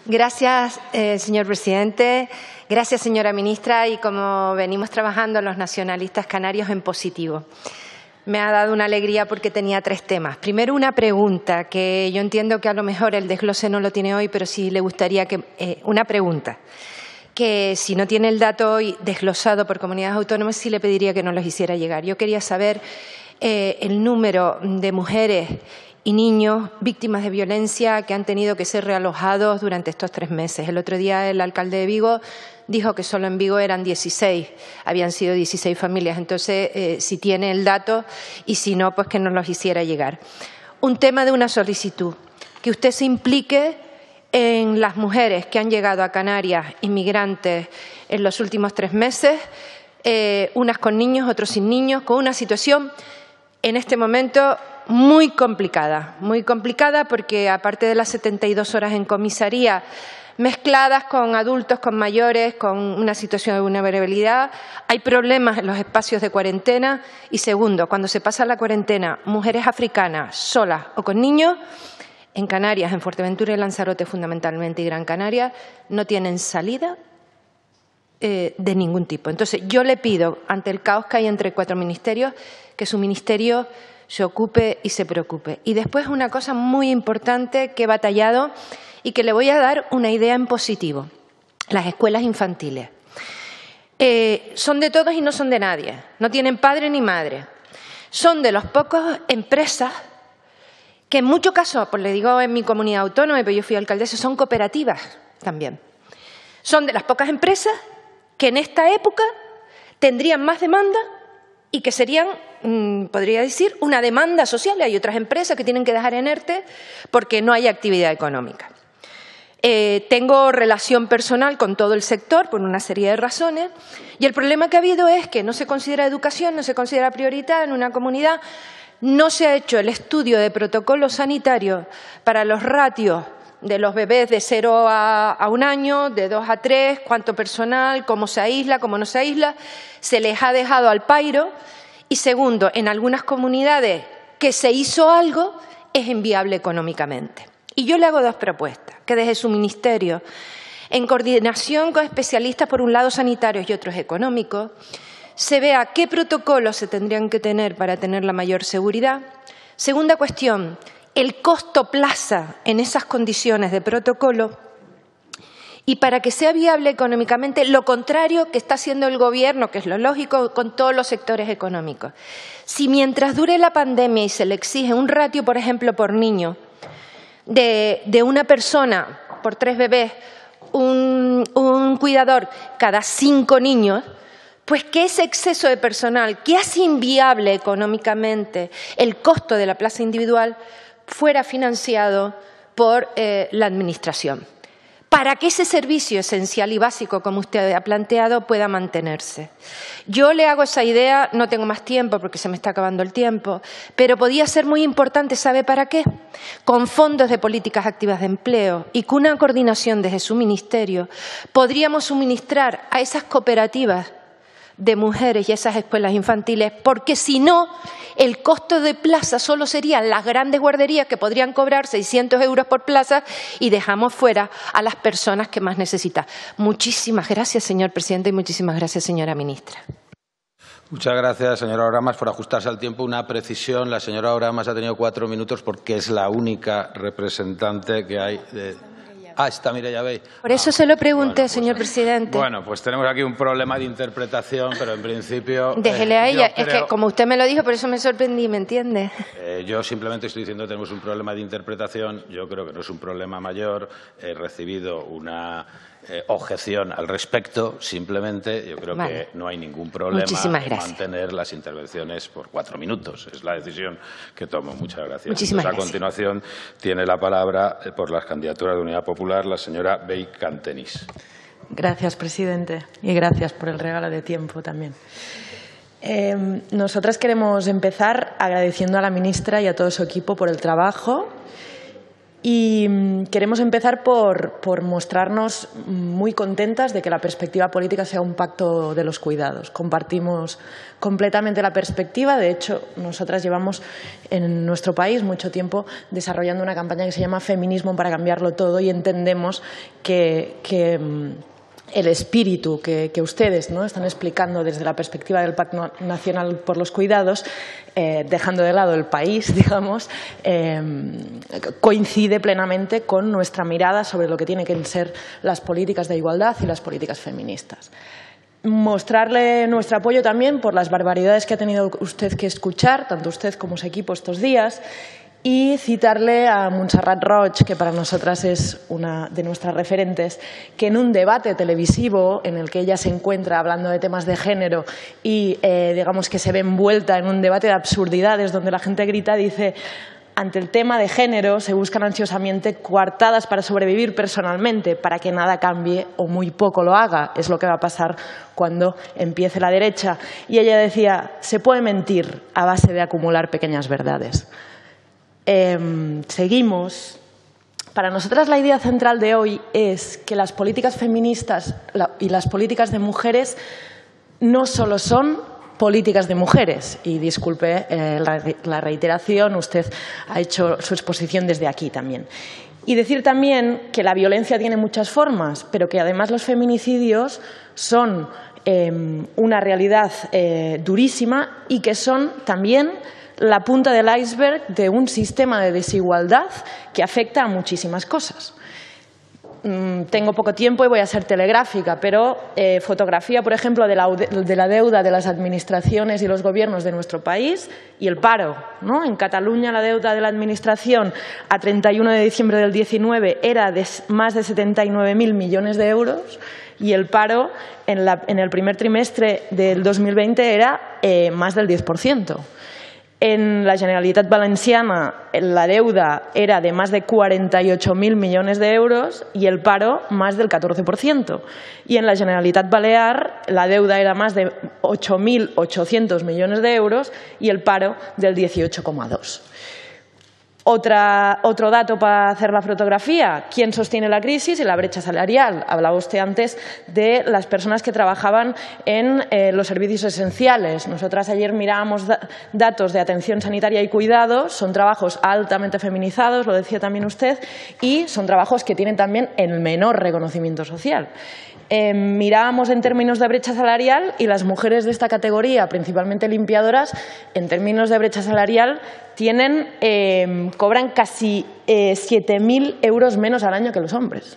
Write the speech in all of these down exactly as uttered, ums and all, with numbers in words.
Gracias, eh, señor presidente. Gracias, señora ministra. Y como venimos trabajando los nacionalistas canarios en positivo, me ha dado una alegría porque tenía tres temas. Primero, una pregunta, que yo entiendo que a lo mejor el desglose no lo tiene hoy, pero sí le gustaría que… Eh, una pregunta, que si no tiene el dato hoy desglosado por comunidades autónomas, sí le pediría que nos los hiciera llegar. Yo quería saber eh, el número de mujeres y niños víctimas de violencia que han tenido que ser realojados durante estos tres meses. El otro día el alcalde de Vigo dijo que solo en Vigo eran dieciséis, habían sido dieciséis familias. Entonces, eh, si tiene el dato y si no, pues que nos los hiciera llegar. Un tema de una solicitud, que usted se implique en las mujeres que han llegado a Canarias, inmigrantes, en los últimos tres meses, eh, unas con niños, otros sin niños, con una situación en este momento muy complicada, muy complicada porque aparte de las setenta y dos horas en comisaría, mezcladas con adultos, con mayores, con una situación de vulnerabilidad, hay problemas en los espacios de cuarentena y segundo, cuando se pasa la cuarentena, mujeres africanas solas o con niños, en Canarias, en Fuerteventura y Lanzarote fundamentalmente y Gran Canaria, no tienen salida eh, de ningún tipo. Entonces, yo le pido, ante el caos que hay entre cuatro ministerios, que su ministerio se ocupe y se preocupe. Y después una cosa muy importante que he batallado y que le voy a dar una idea en positivo. Las escuelas infantiles. Eh, son de todos y no son de nadie. No tienen padre ni madre. Son de los pocos empresas que en muchos casos, pues le digo en mi comunidad autónoma, pero yo fui alcaldesa, son cooperativas también. Son de las pocas empresas que en esta época tendrían más demanda y que serían, mmm, podría decir, una demanda social. Hay otras empresas que tienen que dejar en ERTE porque no hay actividad económica. Eh, tengo relación personal con todo el sector por una serie de razones y el problema que ha habido es que no se considera educación, no se considera prioridad en una comunidad. No se ha hecho el estudio de protocolo sanitario para los ratios de los bebés de cero a, a un año, de dos a tres, cuánto personal, cómo se aísla, cómo no se aísla. Se les ha dejado al pairo. Y segundo, en algunas comunidades que se hizo algo es inviable económicamente. Y yo le hago dos propuestas, que desde su ministerio, en coordinación con especialistas, por un lado sanitarios y otros económicos, se vea qué protocolos se tendrían que tener para tener la mayor seguridad. Segunda cuestión, el costo plaza en esas condiciones de protocolo y para que sea viable económicamente lo contrario que está haciendo el Gobierno, que es lo lógico, con todos los sectores económicos. Si mientras dure la pandemia y se le exige un ratio, por ejemplo, por niño, de, de una persona por tres bebés, un, un cuidador cada cinco niños, pues que ese exceso de personal que hace inviable económicamente el costo de la plaza individual fuera financiado por eh, la Administración, para que ese servicio esencial y básico, como usted ha planteado, pueda mantenerse. Yo le hago esa idea, no tengo más tiempo porque se me está acabando el tiempo, pero podía ser muy importante, ¿sabe para qué? Con fondos de políticas activas de empleo y con una coordinación desde su ministerio, podríamos suministrar a esas cooperativas de mujeres y esas escuelas infantiles, porque si no, el costo de plaza solo serían las grandes guarderías que podrían cobrar seiscientos euros por plaza y dejamos fuera a las personas que más necesitan. Muchísimas gracias, señor presidente, y muchísimas gracias, señora ministra. Muchas gracias, señora Oramas. Por ajustarse al tiempo, una precisión. La señora Oramas ha tenido cuatro minutos porque es la única representante que hay de… Ah, está Mireia Vehí. Por eso ah, se lo pregunté, bueno, pues, señor presidente. Bueno, pues tenemos aquí un problema de interpretación, pero en principio… Déjele eh, a ella. creo, Es que como usted me lo dijo, por eso me sorprendí, ¿me entiende? Eh, yo simplemente estoy diciendo que tenemos un problema de interpretación. Yo creo que no es un problema mayor. He recibido una eh, objeción al respecto. Simplemente yo creo vale. que no hay ningún problema en mantener las intervenciones por cuatro minutos. Es la decisión que tomo. Muchas gracias. Muchísimas Entonces, gracias. A continuación tiene la palabra eh, por las candidaturas de Unidad Popular la señora Vehí Cantenys. Gracias, presidente, y gracias por el regalo de tiempo también. Eh, nosotras queremos empezar agradeciendo a la ministra y a todo su equipo por el trabajo Y queremos empezar por, por mostrarnos muy contentas de que la perspectiva política sea un pacto de los cuidados. Compartimos completamente la perspectiva. De hecho, nosotras llevamos en nuestro país mucho tiempo desarrollando una campaña que se llama Feminismo para cambiarlo todo, y entendemos que, que el espíritu que, que ustedes, ¿no?, están explicando desde la perspectiva del Pacto Nacional por los Cuidados, eh, dejando de lado el país, digamos, eh, coincide plenamente con nuestra mirada sobre lo que tienen que ser las políticas de igualdad y las políticas feministas. Mostrarle nuestro apoyo también por las barbaridades que ha tenido usted que escuchar, tanto usted como su equipo, estos días, y citarle a Montserrat Roig, que para nosotras es una de nuestras referentes, que en un debate televisivo en el que ella se encuentra hablando de temas de género y eh, digamos que se ve envuelta en un debate de absurdidades donde la gente grita, dice: ante el tema de género se buscan ansiosamente coartadas para sobrevivir personalmente, para que nada cambie o muy poco lo haga. Es lo que va a pasar cuando empiece la derecha. Y ella decía: se puede mentir a base de acumular pequeñas verdades. Eh, seguimos. Para nosotras la idea central de hoy es que las políticas feministas y las políticas de mujeres no solo son políticas de mujeres, y disculpe eh, la, la reiteración, usted ha hecho su exposición desde aquí también. Y decir también que la violencia tiene muchas formas, pero que además los feminicidios son eh, una realidad eh, durísima, y que son también la punta del iceberg de un sistema de desigualdad que afecta a muchísimas cosas. Mm, tengo poco tiempo y voy a ser telegráfica, pero eh, fotografía, por ejemplo, de la, de la deuda de las administraciones y los gobiernos de nuestro país y el paro, ¿no? En Cataluña la deuda de la administración a treinta y uno de diciembre del diecinueve era de más de setenta y nueve mil millones de euros, y el paro en, la, en el primer trimestre del dos mil veinte era eh, más del diez por ciento. En la Generalitat Valenciana la deuda era de más de cuarenta y ocho mil millones de euros y el paro más del catorce por ciento. Y en la Generalitat Balear la deuda era más de ocho mil ochocientos millones de euros y el paro del dieciocho coma dos por ciento. Otra, otro dato para hacer la fotografía: ¿quién sostiene la crisis y la brecha salarial? Hablaba usted antes de las personas que trabajaban en eh, los servicios esenciales. Nosotras ayer mirábamos da datos de atención sanitaria y cuidados. Son trabajos altamente feminizados, lo decía también usted, y son trabajos que tienen también el menor reconocimiento social. Eh, mirábamos en términos de brecha salarial y las mujeres de esta categoría, principalmente limpiadoras, en términos de brecha salarial tienen, eh, cobran casi eh, siete mil euros menos al año que los hombres.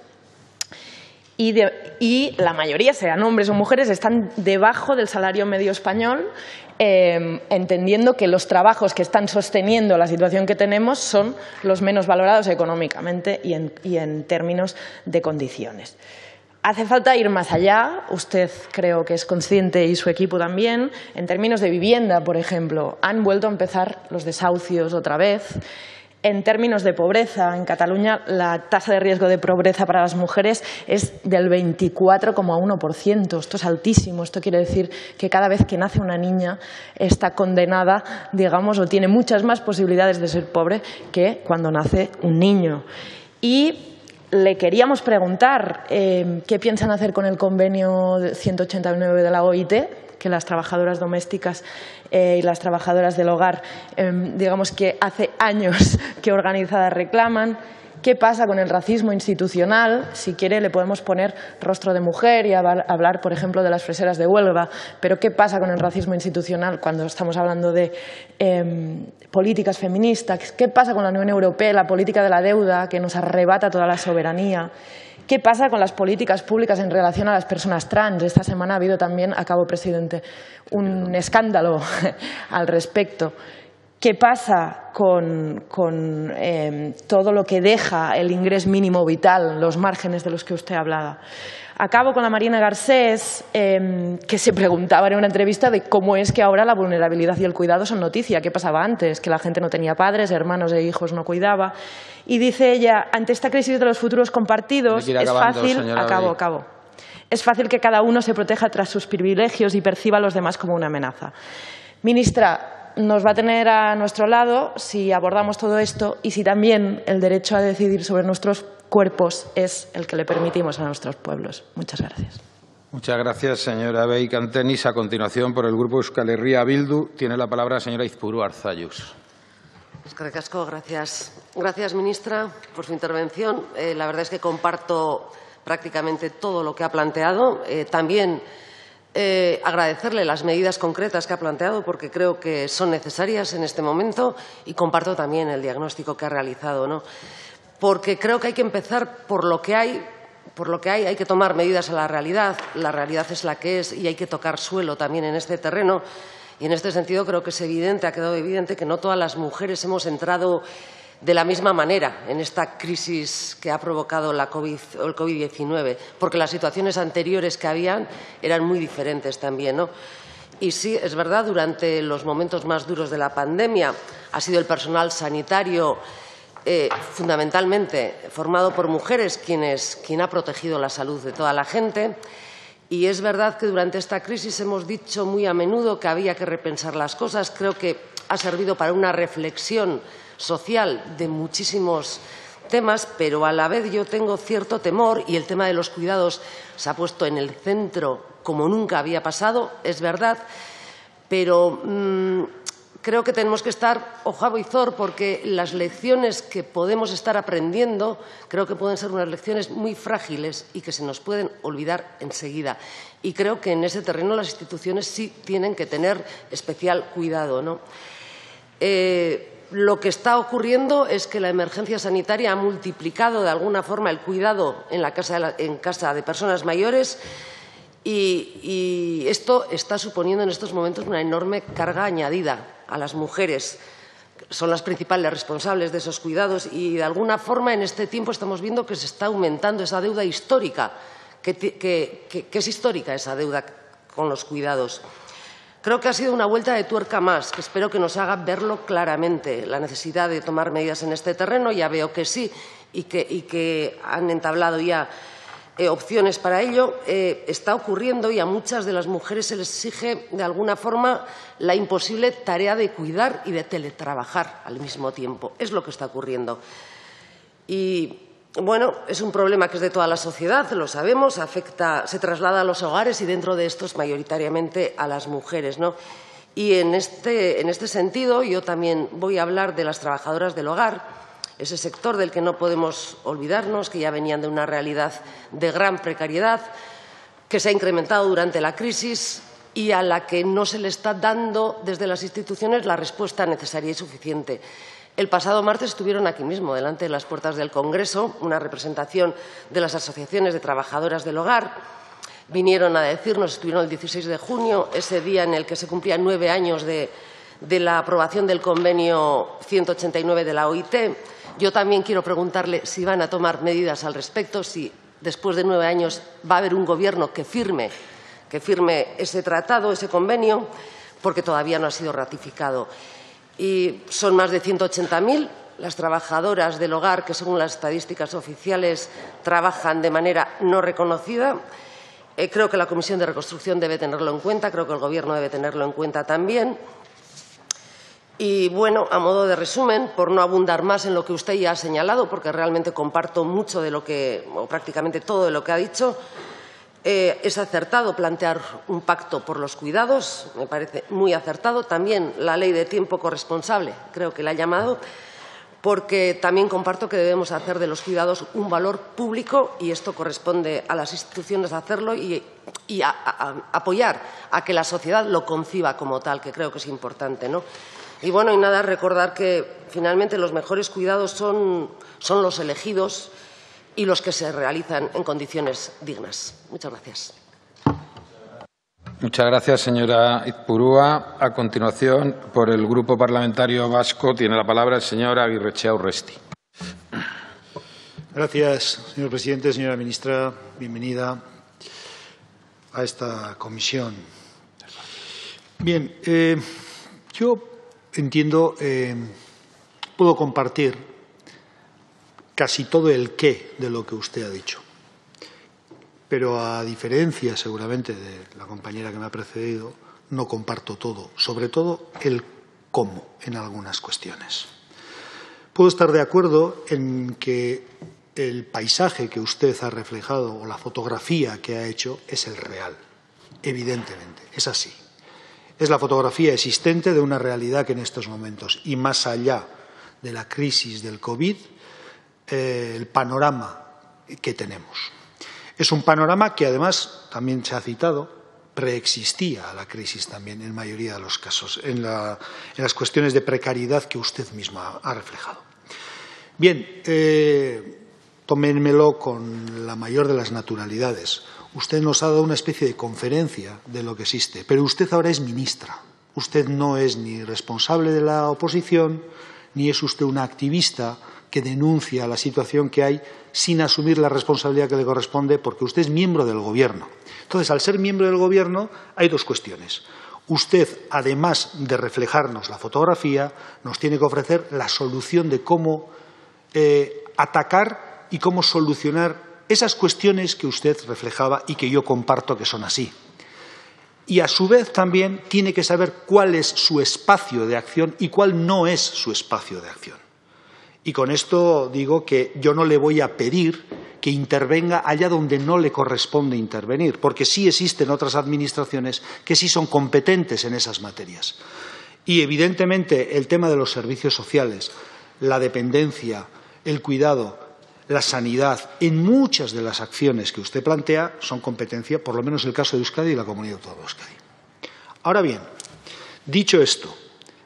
Y, de, y la mayoría, sean hombres o mujeres, están debajo del salario medio español, eh, entendiendo que los trabajos que están sosteniendo la situación que tenemos son los menos valorados económicamente y en, y en términos de condiciones. Hace falta ir más allá. Usted creo que es consciente, y su equipo también. En términos de vivienda, por ejemplo, han vuelto a empezar los desahucios otra vez. En términos de pobreza, en Cataluña la tasa de riesgo de pobreza para las mujeres es del veinticuatro coma uno por ciento. Esto es altísimo. Esto quiere decir que cada vez que nace una niña está condenada, digamos, o tiene muchas más posibilidades de ser pobre que cuando nace un niño. Y le queríamos preguntar eh, qué piensan hacer con el convenio ciento ochenta y nueve de la O I T, que las trabajadoras domésticas eh, y las trabajadoras del hogar, eh, digamos que hace años que organizadas reclaman. ¿Qué pasa con el racismo institucional? Si quiere le podemos poner rostro de mujer y hablar, por ejemplo, de las freseras de Huelva, pero ¿qué pasa con el racismo institucional cuando estamos hablando de eh, políticas feministas? ¿Qué pasa con la Unión Europea, la política de la deuda que nos arrebata toda la soberanía? ¿Qué pasa con las políticas públicas en relación a las personas trans? Esta semana ha habido también, acabo, presidente, un escándalo al respecto. ¿Qué pasa con, con eh, todo lo que deja el ingreso mínimo vital, los márgenes de los que usted hablaba? Acabo con la Marina Garcés, eh, que se preguntaba en una entrevista de cómo es que ahora la vulnerabilidad y el cuidado son noticia. ¿Qué pasaba antes? Que la gente no tenía padres, hermanos e hijos no cuidaba. Y dice ella, ante esta crisis de los futuros compartidos, es fácil… Acabo, acabo. Es fácil que cada uno se proteja tras sus privilegios y perciba a los demás como una amenaza. Ministra, nos va a tener a nuestro lado si abordamos todo esto y si también el derecho a decidir sobre nuestros cuerpos es el que le permitimos a nuestros pueblos. Muchas gracias. Muchas gracias, señora Beikantenis. A continuación, por el Grupo Euskal Herria Bildu, tiene la palabra la señora Izpuru Arzallus. Eskerrik asko, gracias. Gracias, ministra, por su intervención. Eh, la verdad es que comparto prácticamente todo lo que ha planteado. Eh, también eh, agradecerle las medidas concretas que ha planteado, porque creo que son necesarias en este momento, y comparto también el diagnóstico que ha realizado, ¿no? Porque creo que hay que empezar por lo que hay. Por lo que hay, hay que tomar medidas a la realidad. La realidad es la que es y hay que tocar suelo también en este terreno. Y en este sentido creo que es evidente, ha quedado evidente que no todas las mujeres hemos entrado de la misma manera en esta crisis que ha provocado la COVID, o el COVID diecinueve, porque las situaciones anteriores que habían eran muy diferentes también, ¿no? Y sí, es verdad, durante los momentos más duros de la pandemia ha sido el personal sanitario Eh, fundamentalmente formado por mujeres quienes, quien ha protegido la salud de toda la gente. Y es verdad que durante esta crisis hemos dicho muy a menudo que había que repensar las cosas. Creo que ha servido para una reflexión social de muchísimos temas, pero a la vez yo tengo cierto temor, y el tema de los cuidados se ha puesto en el centro como nunca había pasado, es verdad, pero mmm, creo que tenemos que estar ojo a visor, porque las lecciones que podemos estar aprendiendo creo que pueden ser unas lecciones muy frágiles y que se nos pueden olvidar enseguida. Y creo que en ese terreno las instituciones sí tienen que tener especial cuidado, ¿no? Eh, lo que está ocurriendo es que la emergencia sanitaria ha multiplicado de alguna forma el cuidado en, la casa, de la, en casa de personas mayores. Y, y esto está suponiendo en estos momentos una enorme carga añadida a las mujeres. Son las principales responsables de esos cuidados y, de alguna forma, en este tiempo estamos viendo que se está aumentando esa deuda histórica, que, que, que, que es histórica esa deuda con los cuidados. Creo que ha sido una vuelta de tuerca más, que espero que nos haga verlo claramente, la necesidad de tomar medidas en este terreno. Ya veo que sí y que, y que han entablado ya Eh, opciones para ello. Eh, está ocurriendo y a muchas de las mujeres se les exige de alguna forma la imposible tarea de cuidar y de teletrabajar al mismo tiempo. Es lo que está ocurriendo. Y bueno, es un problema que es de toda la sociedad, lo sabemos, afecta, se traslada a los hogares y dentro de estos mayoritariamente a las mujeres, ¿no? Y en este, en este sentido yo también voy a hablar de las trabajadoras del hogar, ese sector del que no podemos olvidarnos, que ya venían de una realidad de gran precariedad, que se ha incrementado durante la crisis y a la que no se le está dando desde las instituciones la respuesta necesaria y suficiente. El pasado martes estuvieron aquí mismo, delante de las puertas del Congreso, una representación de las asociaciones de trabajadoras del hogar. Vinieron a decirnos, estuvieron el dieciséis de junio, ese día en el que se cumplían nueve años de, de la aprobación del convenio ciento ochenta y nueve de la O I T. Yo también quiero preguntarle si van a tomar medidas al respecto, si después de nueve años va a haber un gobierno que firme, que firme ese tratado, ese convenio, porque todavía no ha sido ratificado. Y son más de ciento ochenta mil las trabajadoras del hogar que, según las estadísticas oficiales, trabajan de manera no reconocida. Eh, creo que la Comisión de Reconstrucción debe tenerlo en cuenta, creo que el Gobierno debe tenerlo en cuenta también. Y, bueno, a modo de resumen, por no abundar más en lo que usted ya ha señalado, porque realmente comparto mucho de lo que, o prácticamente todo de lo que ha dicho, eh, es acertado plantear un pacto por los cuidados, me parece muy acertado. También la ley de tiempo corresponsable, creo que la ha llamado, porque también comparto que debemos hacer de los cuidados un valor público y esto corresponde a las instituciones hacerlo y, y a, a, a apoyar a que la sociedad lo conciba como tal, que creo que es importante, ¿no? Y bueno, y nada, recordar que finalmente los mejores cuidados son, son los elegidos y los que se realizan en condiciones dignas. Muchas gracias. Muchas gracias, señora Izpurúa. A continuación, por el Grupo Parlamentario Vasco, tiene la palabra el señor Aguirrechea Urresti. Gracias, señor presidente. Señora ministra, bienvenida a esta comisión. Bien, eh, yo entiendo, eh, puedo compartir casi todo el qué de lo que usted ha dicho. Pero a diferencia, seguramente, de la compañera que me ha precedido, no comparto todo. Sobre todo el cómo en algunas cuestiones. Puedo estar de acuerdo en que el paisaje que usted ha reflejado o la fotografía que ha hecho es el real, evidentemente, es así. Es la fotografía existente de una realidad que en estos momentos, y más allá de la crisis del COVID, eh, el panorama que tenemos. Es un panorama que además, también se ha citado, preexistía a la crisis también en mayoría de los casos, en, la, en las cuestiones de precariedad que usted misma ha reflejado. Bien, eh, tómenmelo con la mayor de las naturalidades. Usted nos ha dado una especie de conferencia de lo que existe, pero usted ahora es ministra. Usted no es ni responsable de la oposición, ni es usted una activista que denuncia la situación que hay sin asumir la responsabilidad que le corresponde, porque usted es miembro del Gobierno. Entonces, al ser miembro del Gobierno, hay dos cuestiones. Usted, además de reflejarnos la fotografía, nos tiene que ofrecer la solución de cómo eh, atacar y cómo solucionar esas cuestiones que usted reflejaba y que yo comparto que son así. Y, a su vez, también tiene que saber cuál es su espacio de acción y cuál no es su espacio de acción. Y con esto digo que yo no le voy a pedir que intervenga allá donde no le corresponde intervenir, porque sí existen otras administraciones que sí son competentes en esas materias. Y, evidentemente, el tema de los servicios sociales, la dependencia, el cuidado, la sanidad, en muchas de las acciones que usted plantea son competencia, por lo menos en el caso de Euskadi y la Comunidad Autónoma de Euskadi. Ahora bien, dicho esto,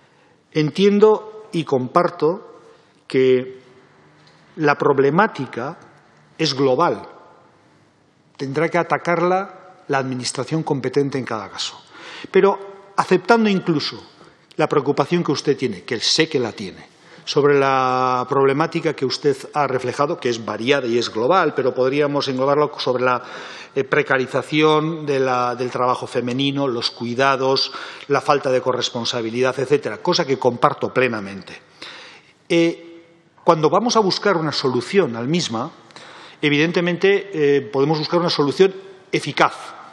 entiendo y comparto que la problemática es global. Tendrá que atacarla la administración competente en cada caso. Pero aceptando incluso la preocupación que usted tiene, que sé que la tiene, sobre la problemática que usted ha reflejado, que es variada y es global, pero podríamos englobarlo sobre la eh, precarización de la, del trabajo femenino, los cuidados, la falta de corresponsabilidad, etcétera, cosa que comparto plenamente. Eh, cuando vamos a buscar una solución al misma, evidentemente eh, podemos buscar una solución eficaz,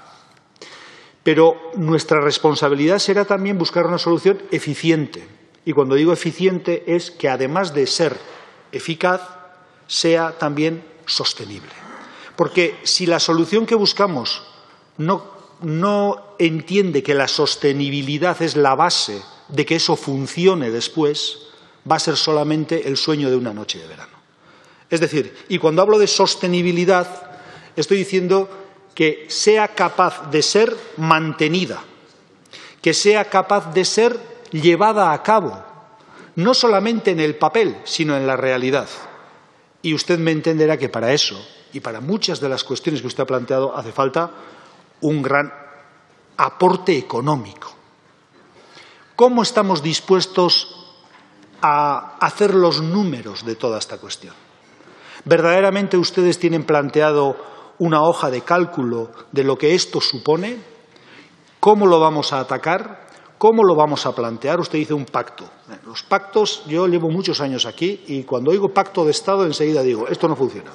pero nuestra responsabilidad será también buscar una solución eficiente. Y cuando digo eficiente es que, además de ser eficaz, sea también sostenible. Porque si la solución que buscamos no, no entiende que la sostenibilidad es la base de que eso funcione después, va a ser solamente el sueño de una noche de verano. Es decir, y cuando hablo de sostenibilidad, estoy diciendo que sea capaz de ser mantenida, que sea capaz de ser llevada a cabo, no solamente en el papel, sino en la realidad. Y usted me entenderá que para eso, y para muchas de las cuestiones que usted ha planteado, hace falta un gran aporte económico. ¿Cómo estamos dispuestos a hacer los números de toda esta cuestión? ¿Verdaderamente ustedes tienen planteado una hoja de cálculo de lo que esto supone? ¿Cómo lo vamos a atacar? ¿Cómo lo vamos a plantear? Usted dice un pacto. Los pactos, yo llevo muchos años aquí y cuando oigo pacto de Estado enseguida digo, esto no funciona.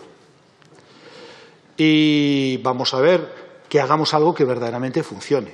Y vamos a ver que hagamos algo que verdaderamente funcione.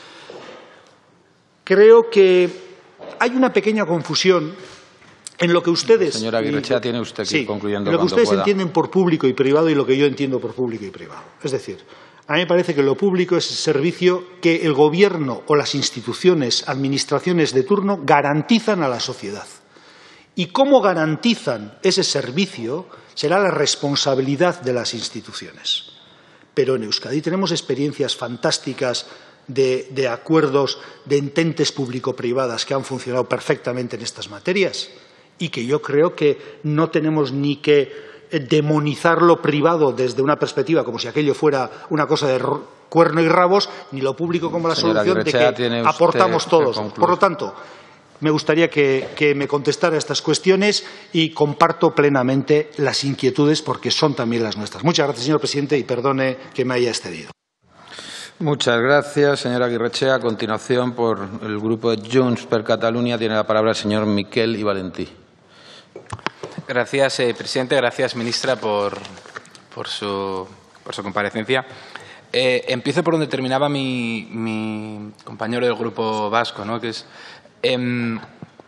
Creo que hay una pequeña confusión en lo que ustedes… Señora Aguirrechea, tiene usted que ir concluyendo en lo que ustedes pueda. entienden por público y privado y lo que yo entiendo por público y privado. Es decir, a mí me parece que lo público es el servicio que el Gobierno o las instituciones, administraciones de turno garantizan a la sociedad. Y cómo garantizan ese servicio será la responsabilidad de las instituciones. Pero en Euskadi tenemos experiencias fantásticas de, de acuerdos de ententes público-privadas que han funcionado perfectamente en estas materias y que yo creo que no tenemos ni que demonizar lo privado desde una perspectiva como si aquello fuera una cosa de cuerno y rabos, ni lo público como la Señora solución de que aportamos todos. Por lo tanto, me gustaría que, que me contestara a estas cuestiones y comparto plenamente las inquietudes porque son también las nuestras. Muchas gracias, señor presidente, y perdone que me haya excedido. Muchas gracias, señora Aguirrechea. A continuación, por el grupo de Junts per Catalunya, tiene la palabra el señor Miquel i Valentí. Gracias, eh, presidente. Gracias, ministra, por, por, su, por su comparecencia. Eh, empiezo por donde terminaba mi, mi compañero del Grupo Vasco, ¿no? Que es, eh,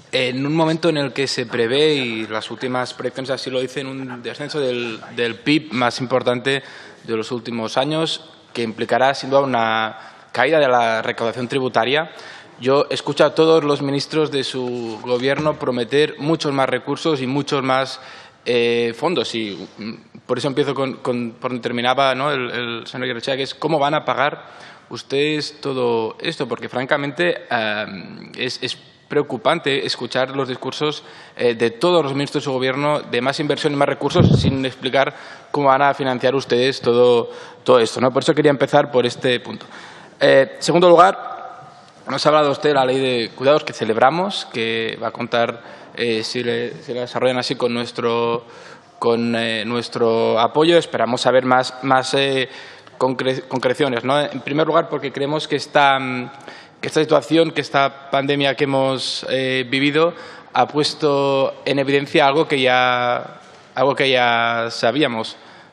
en un momento en el que se prevé, y las últimas proyecciones así lo dicen, un descenso del, del P I B más importante de los últimos años, que implicará sin duda una caída de la recaudación tributaria. Yo escucho a todos los ministros de su Gobierno prometer muchos más recursos y muchos más eh, fondos. Y por eso empiezo con, con por donde terminaba, ¿no?, el, el señor Aguirrechea, que es cómo van a pagar ustedes todo esto, porque francamente eh, es, es preocupante escuchar los discursos eh, de todos los ministros de su Gobierno de más inversión y más recursos sin explicar cómo van a financiar ustedes todo, todo esto, ¿no? Por eso quería empezar por este punto. En eh, segundo lugar, nos ha hablado usted de la Ley de Cuidados, que celebramos, que va a contar, eh, si, le, si la desarrollan así, con nuestro, con, eh, nuestro apoyo. Esperamos saber más, más eh, concre concreciones, ¿no? En primer lugar, porque creemos que esta... que esta situación, que esta pandemia que hemos eh, vivido ha puesto en evidencia algo que ya, algo que ya sabíamos.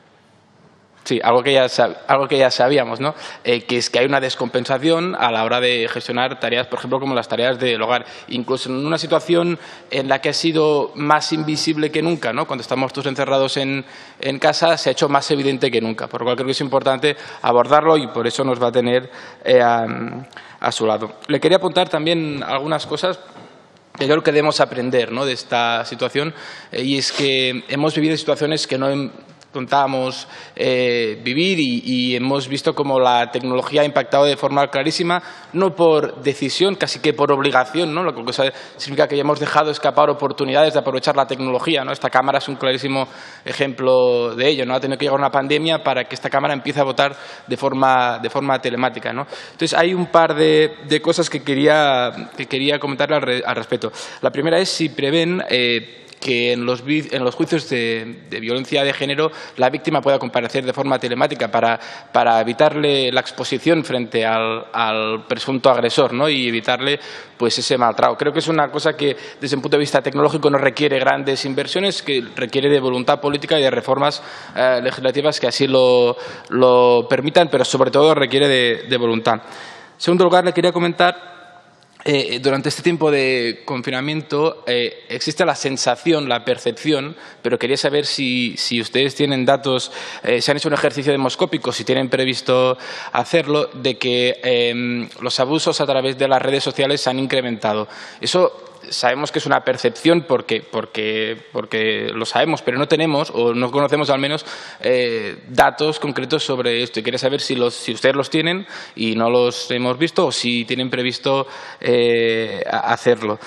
Sí, algo que ya, algo que ya sabíamos, ¿no? Eh, que es que hay una descompensación a la hora de gestionar tareas, por ejemplo, como las tareas del hogar. Incluso en una situación en la que ha sido más invisible que nunca, ¿no?, cuando estamos todos encerrados en, en casa, se ha hecho más evidente que nunca. Por lo cual creo que es importante abordarlo y por eso nos va a tener eh, a, a su lado. Le quería apuntar también algunas cosas que yo creo que debemos aprender, ¿no?, de esta situación, eh, y es que hemos vivido situaciones que no contábamos eh, vivir y, y hemos visto cómo la tecnología ha impactado de forma clarísima, no por decisión, casi que por obligación, ¿no? Lo que significa que ya hemos dejado escapar oportunidades de aprovechar la tecnología, ¿no? Esta cámara es un clarísimo ejemplo de ello, ¿no? Ha tenido que llegar una pandemia para que esta cámara empiece a votar de forma, de forma telemática, ¿no? Entonces, hay un par de, de cosas que quería, que quería comentarle al, re, al respecto. La primera es si prevén eh, que en los, en los juicios de, de violencia de género la víctima pueda comparecer de forma telemática para, para evitarle la exposición frente al, al presunto agresor, ¿no?, y evitarle pues ese maltrato. Creo que es una cosa que desde un punto de vista tecnológico no requiere grandes inversiones, que requiere de voluntad política y de reformas eh, legislativas que así lo, lo permitan, pero sobre todo requiere de, de voluntad. En segundo lugar, le quería comentar Eh, durante este tiempo de confinamiento eh, existe la sensación, la percepción, pero quería saber si, si ustedes tienen datos, eh, si han hecho un ejercicio demoscópico, si tienen previsto hacerlo, de que eh, los abusos a través de las redes sociales se han incrementado. Eso sabemos que es una percepción porque, porque, porque lo sabemos, pero no tenemos o no conocemos al menos eh, datos concretos sobre esto. Y quería saber si, los, si ustedes los tienen y no los hemos visto o si tienen previsto eh, hacerlo.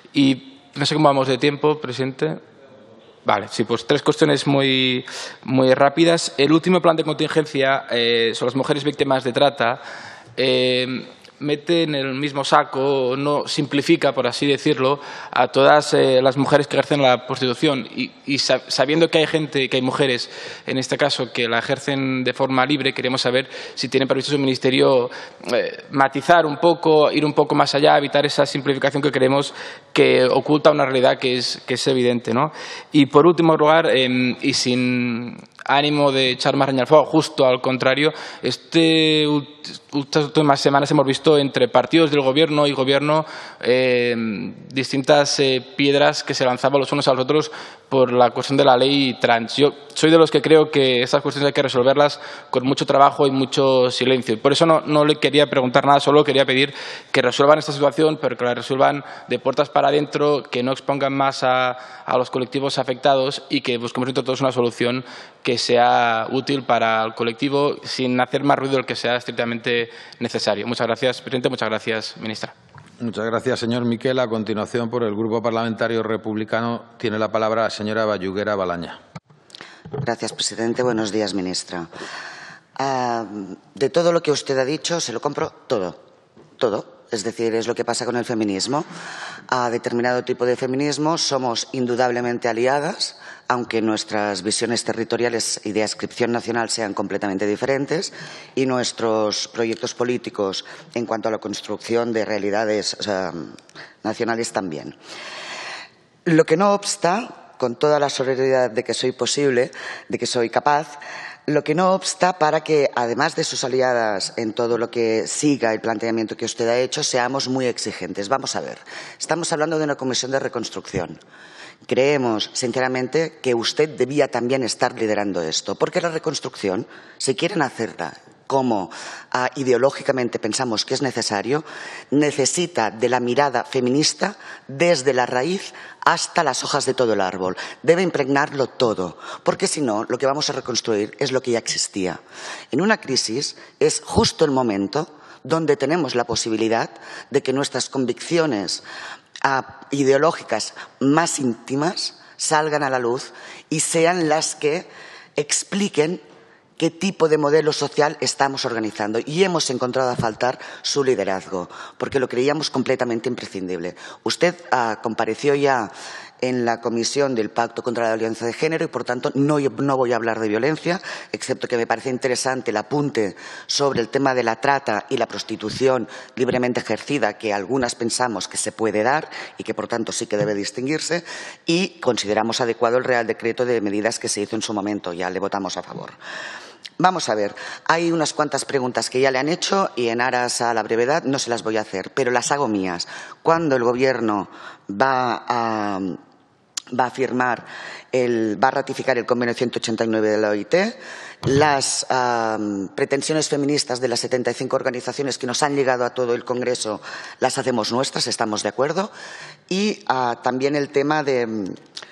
Y no sé cómo vamos de tiempo, presidente. Vale, sí, pues tres cuestiones muy, muy rápidas. El último plan de contingencia eh, sobre las mujeres víctimas de trata eh, mete en el mismo saco, no simplifica, por así decirlo, a todas eh, las mujeres que ejercen la prostitución y, y sabiendo que hay gente, que hay mujeres, en este caso, que la ejercen de forma libre, queremos saber si tiene previsto su ministerio eh, matizar un poco, ir un poco más allá, evitar esa simplificación que creemos que oculta una realidad que es, que es evidente, ¿no? Y por último lugar, eh, y sin ánimo de echar más leña al fuego, justo al contrario, este, estas últimas semanas hemos visto entre partidos del Gobierno y Gobierno eh, distintas eh, piedras que se lanzaban los unos a los otros por la cuestión de la ley trans. Yo soy de los que creo que estas cuestiones hay que resolverlas con mucho trabajo y mucho silencio. Y por eso no, no le quería preguntar nada, solo quería pedir que resuelvan esta situación, pero que la resuelvan de puertas para adentro, que no expongan más a, a los colectivos afectados y que busquemos entre todos una solución que sea útil para el colectivo sin hacer más ruido del que sea estrictamente necesario. Muchas gracias, presidente. Muchas gracias, ministra. Muchas gracias, señor Miquel. A continuación, por el Grupo Parlamentario Republicano, tiene la palabra la señora Bayuguera Balaña. Gracias, presidente. Buenos días, ministra. Uh, de todo lo que usted ha dicho, se lo compro todo, todo. Es decir, es lo que pasa con el feminismo. A determinado tipo de feminismo somos indudablemente aliadas, aunque nuestras visiones territoriales y de adscripción nacional sean completamente diferentes y nuestros proyectos políticos en cuanto a la construcción de realidades o sea, nacionales también. Lo que no obsta, con toda la solidaridad de que soy posible, de que soy capaz, Lo que no obsta para que, además de sus aliadas en todo lo que siga el planteamiento que usted ha hecho, seamos muy exigentes. Vamos a ver, estamos hablando de una comisión de reconstrucción. Creemos, sinceramente, que usted debía también estar liderando esto, porque la reconstrucción, si quieren hacerla como uh, ideológicamente pensamos que es necesario, necesita de la mirada feminista desde la raíz hasta las hojas de todo el árbol. Debe impregnarlo todo, porque si no, lo que vamos a reconstruir es lo que ya existía. En una crisis es justo el momento donde tenemos la posibilidad de que nuestras convicciones uh, ideológicas más íntimas salgan a la luz y sean las que expliquen qué tipo de modelo social estamos organizando. Y hemos encontrado a faltar su liderazgo, porque lo creíamos completamente imprescindible. Usted uh, compareció ya en la Comisión del Pacto contra la Violencia de Género y, por tanto, no, no voy a hablar de violencia, excepto que me parece interesante el apunte sobre el tema de la trata y la prostitución libremente ejercida, que algunas pensamos que se puede dar y que, por tanto, sí que debe distinguirse, y consideramos adecuado el Real Decreto de medidas que se hizo en su momento. Ya le votamos a favor. Vamos a ver, hay unas cuantas preguntas que ya le han hecho y en aras a la brevedad no se las voy a hacer, pero las hago mías. ¿Cuándo el Gobierno va a, va a firmar, el, va a ratificar el convenio ciento ochenta y nueve de la O I T? Las um, pretensiones feministas de las setenta y cinco organizaciones que nos han llegado a todo el Congreso las hacemos nuestras, estamos de acuerdo. Y uh, también el tema de,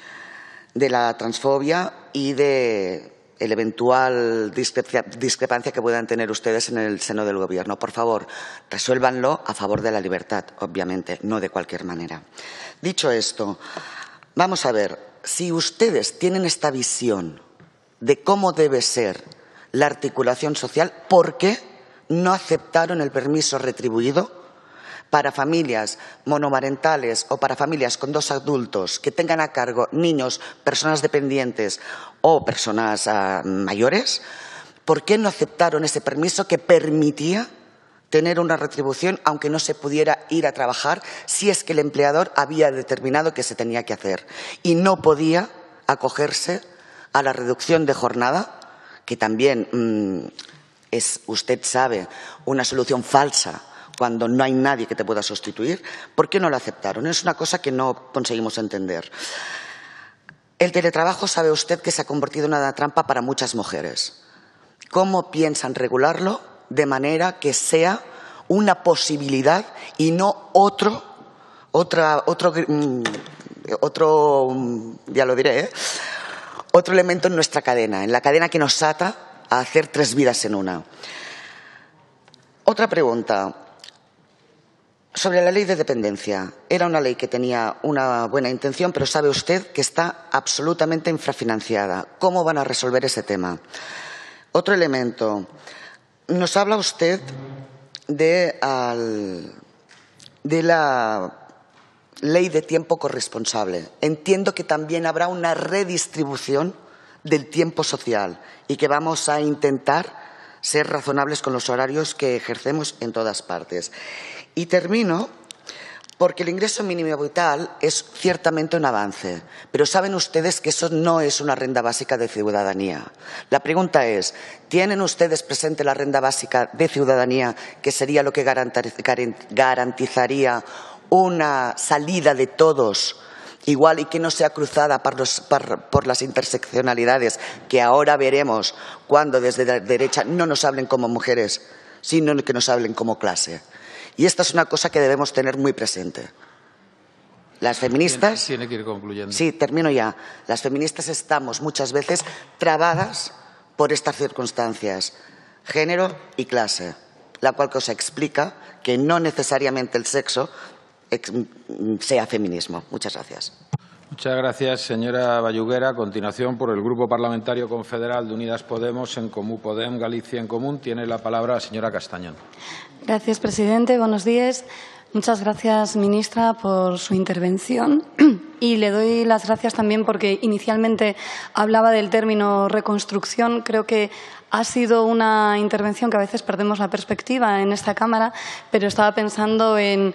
de la transfobia y de el eventual discrepancia que puedan tener ustedes en el seno del Gobierno. Por favor, resuélvanlo a favor de la libertad, obviamente, no de cualquier manera. Dicho esto, vamos a ver, si ustedes tienen esta visión de cómo debe ser la articulación social, ¿por qué no aceptaron el permiso retribuido para familias monomarentales o para familias con dos adultos que tengan a cargo niños, personas dependientes o personas uh, mayores? ¿Por qué no aceptaron ese permiso que permitía tener una retribución aunque no se pudiera ir a trabajar si es que el empleador había determinado que se tenía que hacer y no podía acogerse a la reducción de jornada, que también mmm, es, usted sabe, una solución falsa cuando no hay nadie que te pueda sustituir? ¿Por qué no lo aceptaron? Es una cosa que no conseguimos entender. El teletrabajo, sabe usted que se ha convertido en una trampa para muchas mujeres. ¿Cómo piensan regularlo de manera que sea una posibilidad y no otro, otra, otro, otro, ya lo diré, ¿eh? otro elemento en nuestra cadena, en la cadena que nos ata a hacer tres vidas en una? Otra pregunta. Sobre la ley de dependencia. Era una ley que tenía una buena intención, pero sabe usted que está absolutamente infrafinanciada. ¿Cómo van a resolver ese tema? Otro elemento. Nos habla usted de, al, de la ley de tiempo corresponsable. Entiendo que también habrá una redistribución del tiempo social y que vamos a intentar ser razonables con los horarios que ejercemos en todas partes. Y termino porque el ingreso mínimo vital es ciertamente un avance, pero saben ustedes que eso no es una renta básica de ciudadanía. La pregunta es, ¿tienen ustedes presente la renta básica de ciudadanía, que sería lo que garantizaría una salida de todos igual y que no sea cruzada por, los, por, por las interseccionalidades que ahora veremos cuando desde la derecha no nos hablen como mujeres, sino que nos hablen como clase? Y esta es una cosa que debemos tener muy presente. Las feministas... Tiene que ir concluyendo. Sí, termino ya. Las feministas estamos muchas veces trabadas por estas circunstancias, género y clase, la cual cosa explica que no necesariamente el sexo sea feminismo. Muchas gracias. Muchas gracias, señora Bayuguera. A continuación, por el Grupo Parlamentario Confederal de Unidas Podemos, En Comú Podem, Galicia en Común, tiene la palabra la señora Castañón. Gracias, presidente. Buenos días. Muchas gracias, ministra, por su intervención. Y le doy las gracias también porque inicialmente hablaba del término reconstrucción. Creo que ha sido una intervención que a veces perdemos la perspectiva en esta Cámara, pero estaba pensando en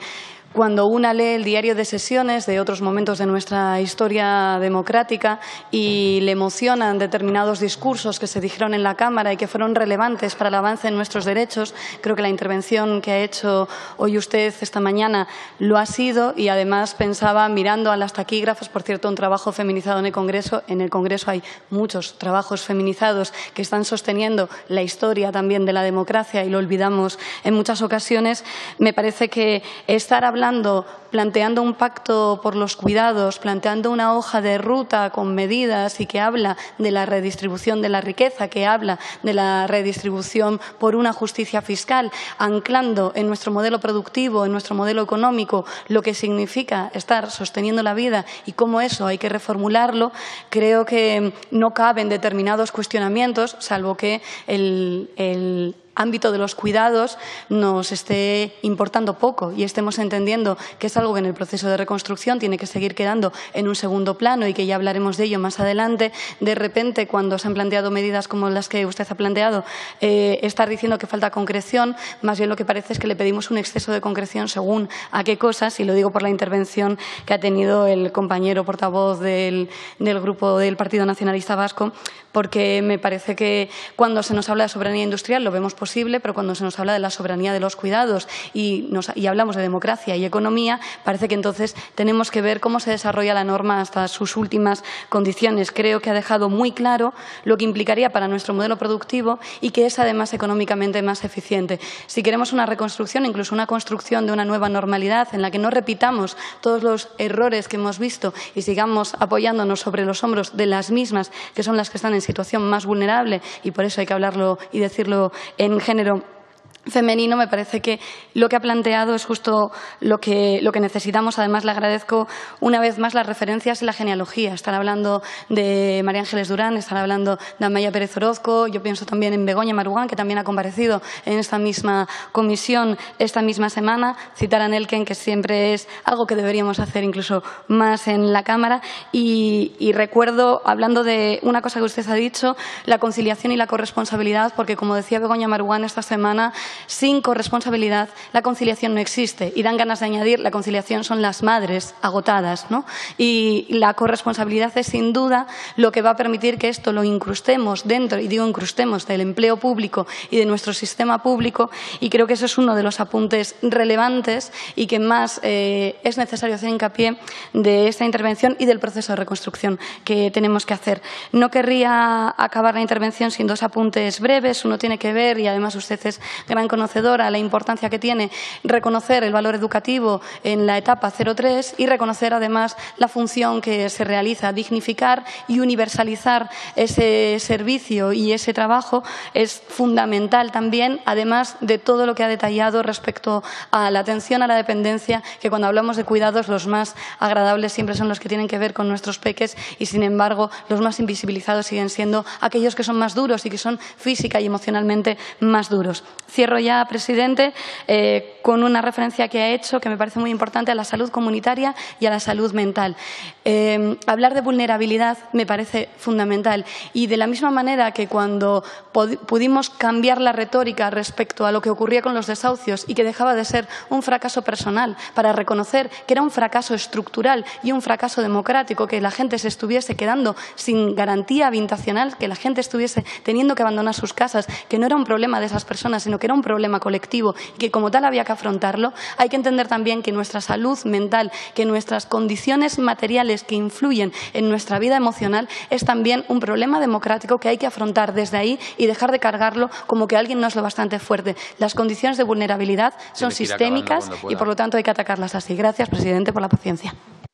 Cuando una lee el diario de sesiones de otros momentos de nuestra historia democrática y le emocionan determinados discursos que se dijeron en la Cámara y que fueron relevantes para el avance en nuestros derechos, creo que la intervención que ha hecho hoy usted esta mañana lo ha sido, y además pensaba, mirando a las taquígrafos, por cierto, un trabajo feminizado en el Congreso. En el Congreso hay muchos trabajos feminizados que están sosteniendo la historia también de la democracia y lo olvidamos en muchas ocasiones. Me parece que estar hablando Hablando, planteando un pacto por los cuidados, planteando una hoja de ruta con medidas y que habla de la redistribución de la riqueza, que habla de la redistribución por una justicia fiscal, anclando en nuestro modelo productivo, en nuestro modelo económico, lo que significa estar sosteniendo la vida y cómo eso hay que reformularlo, creo que no caben determinados cuestionamientos, salvo que el, el ámbito de los cuidados nos esté importando poco y estemos entendiendo que es algo que en el proceso de reconstrucción tiene que seguir quedando en un segundo plano y que ya hablaremos de ello más adelante. De repente, cuando se han planteado medidas como las que usted ha planteado, eh, estar diciendo que falta concreción, más bien lo que parece es que le pedimos un exceso de concreción según a qué cosas, y lo digo por la intervención que ha tenido el compañero portavoz del, del Grupo del Partido Nacionalista Vasco, porque me parece que cuando se nos habla de soberanía industrial lo vemos posible, pero cuando se nos habla de la soberanía de los cuidados y, nos, y hablamos de democracia y economía, parece que entonces tenemos que ver cómo se desarrolla la norma hasta sus últimas condiciones. Creo que ha dejado muy claro lo que implicaría para nuestro modelo productivo y que es además económicamente más eficiente. Si queremos una reconstrucción, incluso una construcción de una nueva normalidad en la que no repitamos todos los errores que hemos visto y sigamos apoyándonos sobre los hombros de las mismas, que son las que están en situación más vulnerable, y por eso hay que hablarlo y decirlo en género femenino, me parece que lo que ha planteado es justo lo que, lo que necesitamos. Además, le agradezco una vez más las referencias y la genealogía. Están hablando de María Ángeles Durán, están hablando de Amaia Pérez Orozco, yo pienso también en Begoña Marugán, que también ha comparecido en esta misma comisión esta misma semana, citar a Nelken, que siempre es algo que deberíamos hacer incluso más en la Cámara. Y, y recuerdo, hablando de una cosa que usted ha dicho, la conciliación y la corresponsabilidad, porque, como decía Begoña Marugán esta semana, sin corresponsabilidad la conciliación no existe, y dan ganas de añadir la conciliación son las madres agotadas, ¿no? Y la corresponsabilidad es sin duda lo que va a permitir que esto lo incrustemos dentro, y digo incrustemos, del empleo público y de nuestro sistema público, y creo que eso es uno de los apuntes relevantes y que más eh, es necesario hacer hincapié de esta intervención y del proceso de reconstrucción que tenemos que hacer. No querría acabar la intervención sin dos apuntes breves. Uno tiene que ver, y además usted es gran conocedora, la importancia que tiene reconocer el valor educativo en la etapa cero tres y reconocer además la función que se realiza, dignificar y universalizar ese servicio y ese trabajo es fundamental también, además de todo lo que ha detallado respecto a la atención a la dependencia, que cuando hablamos de cuidados los más agradables siempre son los que tienen que ver con nuestros peques y, sin embargo, los más invisibilizados siguen siendo aquellos que son más duros y que son física y emocionalmente más duros. Cierro ya, presidente, eh, con una referencia que ha hecho que me parece muy importante a la salud comunitaria y a la salud mental. Eh, hablar de vulnerabilidad me parece fundamental, y de la misma manera que cuando pudimos cambiar la retórica respecto a lo que ocurría con los desahucios y que dejaba de ser un fracaso personal para reconocer que era un fracaso estructural y un fracaso democrático, que la gente se estuviese quedando sin garantía habitacional, que la gente estuviese teniendo que abandonar sus casas, que no era un problema de esas personas, sino que era un problema colectivo y que como tal había que afrontarlo, hay que entender también que nuestra salud mental, que nuestras condiciones materiales que influyen en nuestra vida emocional es también un problema democrático que hay que afrontar desde ahí y dejar de cargarlo como que alguien no es lo bastante fuerte. Las condiciones de vulnerabilidad son sistémicas y por lo tanto hay que atacarlas así. Gracias, presidente, por la paciencia.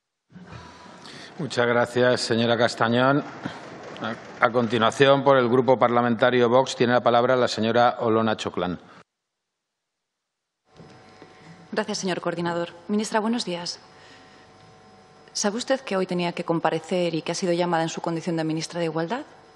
Muchas gracias, señora Castañón. A continuación, por el Grupo Parlamentario Vox, tiene la palabra la señora Olona Choclán. Gracias, señor coordinador. Ministra, buenos días. ¿Sabe usted que hoy tenía que comparecer y que ha sido llamada en su condición de ministra de Igualdad?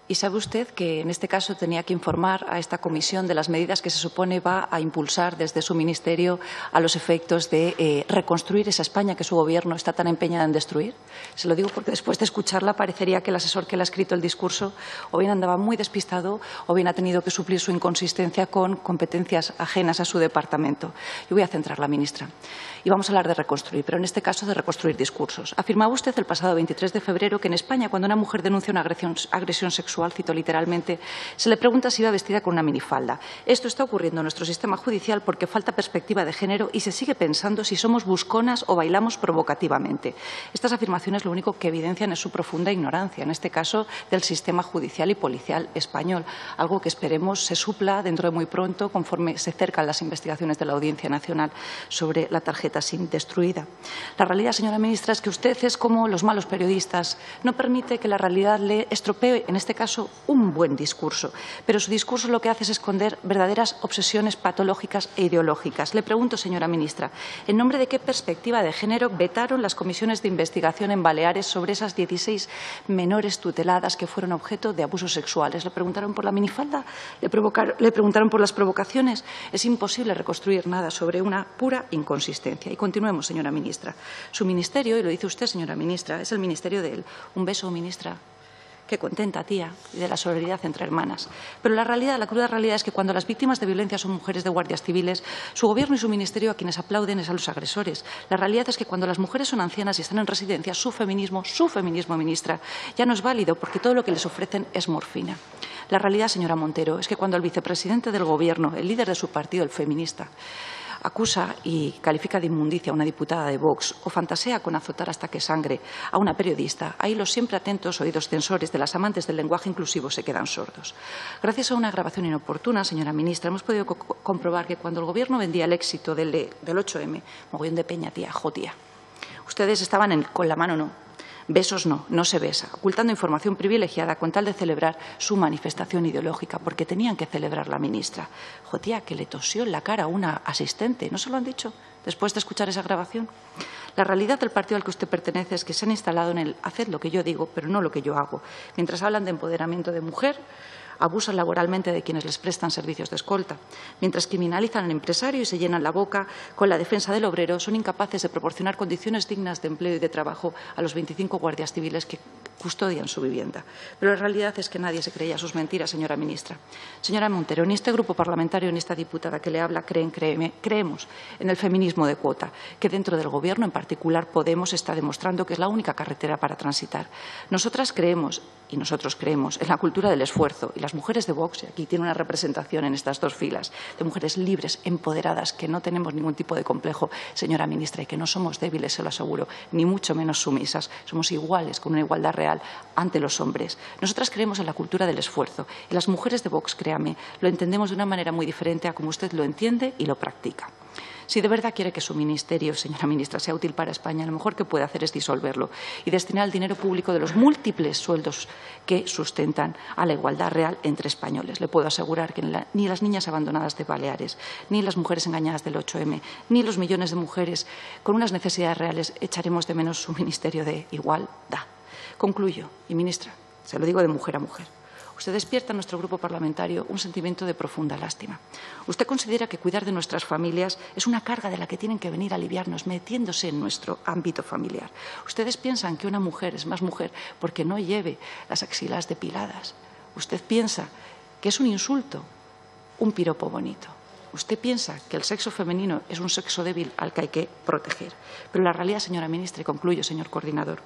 Y sabe usted que en este caso tenía que informar a esta comisión de las medidas que se supone va a impulsar desde su ministerio a los efectos de eh, reconstruir esa España que su Gobierno está tan empeñado en destruir. Se lo digo porque después de escucharla parecería que el asesor que le ha escrito el discurso o bien andaba muy despistado o bien ha tenido que suplir su inconsistencia con competencias ajenas a su departamento. Yo voy a centrar la ministra. Y vamos a hablar de reconstruir, pero en este caso de reconstruir discursos. Afirmaba usted el pasado veintitrés de febrero que en España, cuando una mujer denuncia una agresión, agresión sexual, cito literalmente, se le pregunta si iba vestida con una minifalda. Esto está ocurriendo en nuestro sistema judicial porque falta perspectiva de género y se sigue pensando si somos busconas o bailamos provocativamente. Estas afirmaciones lo único que evidencian es su profunda ignorancia, en este caso del sistema judicial y policial español, algo que esperemos se supla dentro de muy pronto conforme se acercan las investigaciones de la Audiencia Nacional sobre la tarjeta SIM destruida. La realidad, señora ministra, es que usted es como los malos periodistas. No permite que la realidad le estropee, en este caso, un buen discurso. Pero su discurso lo que hace es esconder verdaderas obsesiones patológicas e ideológicas. Le pregunto, señora ministra, ¿en nombre de qué perspectiva de género vetaron las comisiones de investigación en Baleares sobre esas dieciséis menores tuteladas que fueron objeto de abusos sexuales? ¿Le preguntaron por la minifalda? ¿Le, ¿Le preguntaron por las provocaciones? Es imposible reconstruir nada sobre una pura inconsistencia. Y continuemos, señora ministra. Su ministerio, y lo dice usted, señora ministra, es el ministerio del un beso, ministra. Qué contenta, tía, y de la solidaridad entre hermanas. Pero la realidad, la cruda realidad es que cuando las víctimas de violencia son mujeres de guardias civiles, su Gobierno y su ministerio a quienes aplauden es a los agresores. La realidad es que cuando las mujeres son ancianas y están en residencia, su feminismo, su feminismo, ministra, ya no es válido porque todo lo que les ofrecen es morfina. La realidad, señora Montero, es que cuando el vicepresidente del Gobierno, el líder de su partido, el feminista, acusa y califica de inmundicia a una diputada de Vox o fantasea con azotar hasta que sangre a una periodista, ahí los siempre atentos oídos censores de las amantes del lenguaje inclusivo se quedan sordos. Gracias a una grabación inoportuna, señora ministra, hemos podido co comprobar que cuando el Gobierno vendía el éxito del, del ocho eme, mogollón de peña, tía, jotía, ustedes estaban en, con la mano, no. Besos no, no se besa, ocultando información privilegiada con tal de celebrar su manifestación ideológica, porque tenían que celebrar la ministra. Jotía, que le tosió en la cara a una asistente, ¿no se lo han dicho después de escuchar esa grabación? La realidad del partido al que usted pertenece es que se han instalado en el haced lo que yo digo, pero no lo que yo hago. Mientras hablan de empoderamiento de mujer, abusan laboralmente de quienes les prestan servicios de escolta. Mientras criminalizan al empresario y se llenan la boca con la defensa del obrero, son incapaces de proporcionar condiciones dignas de empleo y de trabajo a los veinticinco guardias civiles que custodian su vivienda. Pero la realidad es que nadie se creía sus mentiras, señora ministra. Señora Montero, ni este grupo parlamentario ni esta diputada que le habla creen, créeme, creemos en el feminismo de cuota, que dentro del Gobierno, en particular Podemos, está demostrando que es la única carretera para transitar. Nosotras creemos y nosotros creemos en la cultura del esfuerzo y las mujeres de Vox, y aquí tiene una representación en estas dos filas, de mujeres libres, empoderadas, que no tenemos ningún tipo de complejo, señora ministra, y que no somos débiles, se lo aseguro, ni mucho menos sumisas. Somos iguales, con una igualdad real ante los hombres. Nosotras creemos en la cultura del esfuerzo y las mujeres de Vox, créame, lo entendemos de una manera muy diferente a como usted lo entiende y lo practica. Si de verdad quiere que su ministerio, señora ministra, sea útil para España, lo mejor que puede hacer es disolverlo y destinar el dinero público de los múltiples sueldos que sustentan a la igualdad real entre españoles. Le puedo asegurar que ni las niñas abandonadas de Baleares, ni las mujeres engañadas del ocho eme, ni los millones de mujeres con unas necesidades reales echaremos de menos su ministerio de igualdad. Concluyo, y ministra, se lo digo de mujer a mujer. Usted despierta en nuestro grupo parlamentario un sentimiento de profunda lástima. Usted considera que cuidar de nuestras familias es una carga de la que tienen que venir a aliviarnos metiéndose en nuestro ámbito familiar. Ustedes piensan que una mujer es más mujer porque no lleve las axilas depiladas. Usted piensa que es un insulto, un piropo bonito. Usted piensa que el sexo femenino es un sexo débil al que hay que proteger. Pero la realidad, señora ministra, y concluyo, señor coordinador,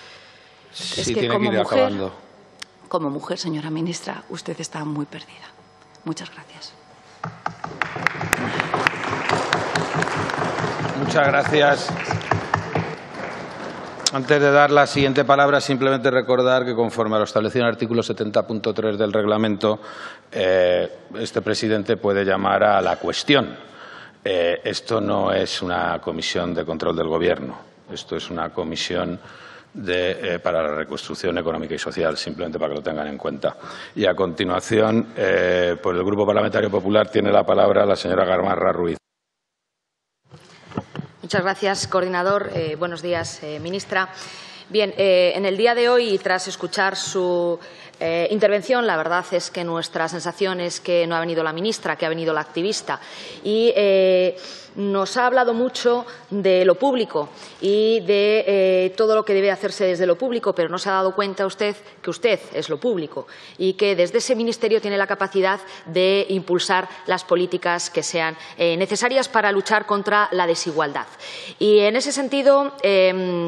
sí, es que tiene como que ir mujer... acabando. Como mujer, señora ministra, usted está muy perdida. Muchas gracias. Muchas gracias. Antes de dar la siguiente palabra, simplemente recordar que, conforme a lo establecido en el artículo setenta punto tres del reglamento, eh, este presidente puede llamar a la cuestión. Eh, esto no es una comisión de control del Gobierno. Esto es una comisión De, eh, para la reconstrucción económica y social, simplemente para que lo tengan en cuenta. Y a continuación, eh, por el Grupo Parlamentario Popular, tiene la palabra la señora Gamarra Ruiz. Muchas gracias, coordinador. Eh, buenos días, eh, ministra. Bien, eh, en el día de hoy, tras escuchar su eh, intervención, la verdad es que nuestra sensación es que no ha venido la ministra, que ha venido la activista. Y eh, nos ha hablado mucho de lo público y de eh, todo lo que debe hacerse desde lo público, pero no se ha dado cuenta usted que usted es lo público y que desde ese ministerio tiene la capacidad de impulsar las políticas que sean eh, necesarias para luchar contra la desigualdad. Y en ese sentido, eh,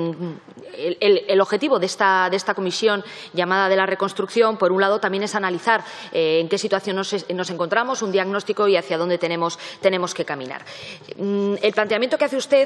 el, el, el objetivo de esta, de esta comisión llamada de la reconstrucción, por un lado, también es analizar eh, en qué situación nos, nos encontramos, un diagnóstico y hacia dónde tenemos, tenemos que caminar. El planteamiento que hace usted